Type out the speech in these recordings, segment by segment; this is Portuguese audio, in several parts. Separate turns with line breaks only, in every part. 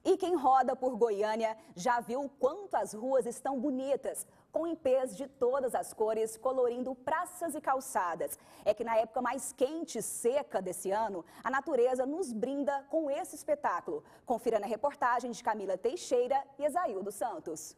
E quem roda por Goiânia já viu o quanto as ruas estão bonitas, com ipês de todas as cores colorindo praças e calçadas. É que na época mais quente e seca desse ano, a natureza nos brinda com esse espetáculo. Confira na reportagem de Camila Teixeira e Esaildo Santos.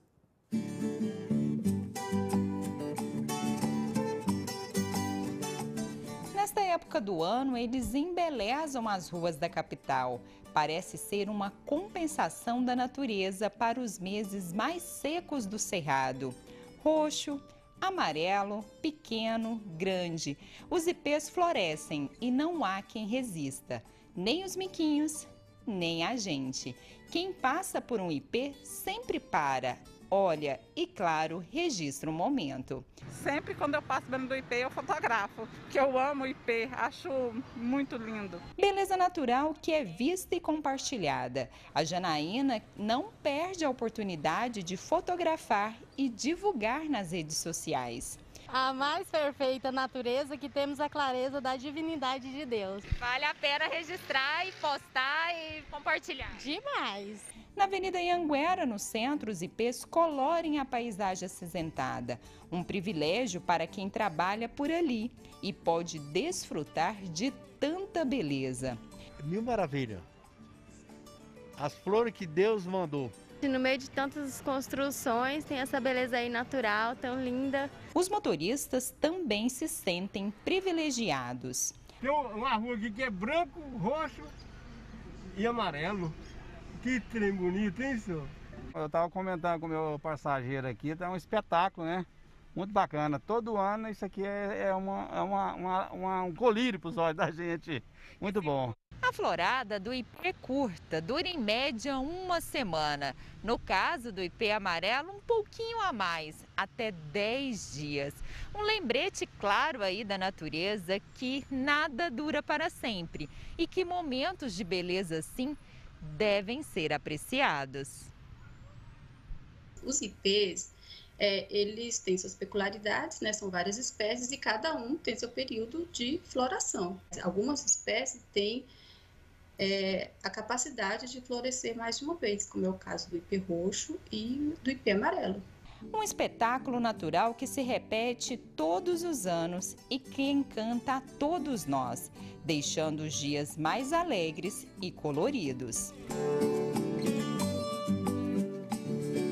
Nesta época do ano, eles embelezam as ruas da capital. Parece ser uma compensação da natureza para os meses mais secos do Cerrado. Roxo, amarelo, pequeno, grande. Os ipês florescem e não há quem resista, nem os miquinhos, nem a gente. Quem passa por um ipê sempre para, olha e, claro, registra o momento.
Sempre quando eu passo dentro do ipê eu fotografo, que eu amo o ipê, acho muito lindo.
Beleza natural que é vista e compartilhada. A Janaína não perde a oportunidade de fotografar e divulgar nas redes sociais.
A mais perfeita natureza que temos a clareza da divindade de Deus.
Vale a pena registrar e postar e compartilhar.
Demais!
Na Avenida Anhanguera, no centro, os ipês colorem a paisagem acinzentada. Um privilégio para quem trabalha por ali e pode desfrutar de tanta beleza.
Mil maravilha. As flores que Deus mandou.
No meio de tantas construções, tem essa beleza aí natural, tão linda.
Os motoristas também se sentem privilegiados.
Tem uma rua aqui que é branco, roxo e amarelo. Que trem bonito, hein, senhor?
Eu estava comentando com o meu passageiro aqui, tá um espetáculo, né? Muito bacana. Todo ano isso aqui é um colírio para os olhos da gente. Muito bom.
A florada do ipê curta dura em média uma semana. No caso do ipê amarelo, um pouquinho a mais, até 10 dias. Um lembrete claro aí da natureza que nada dura para sempre e que momentos de beleza assim devem ser apreciados.
Os ipês, eles têm suas peculiaridades, né? São várias espécies e cada um tem seu período de floração. Algumas espécies têm a capacidade de florescer mais de uma vez, como é o caso do ipê roxo e do ipê amarelo.
Um espetáculo natural que se repete todos os anos e que encanta a todos nós, deixando os dias mais alegres e coloridos.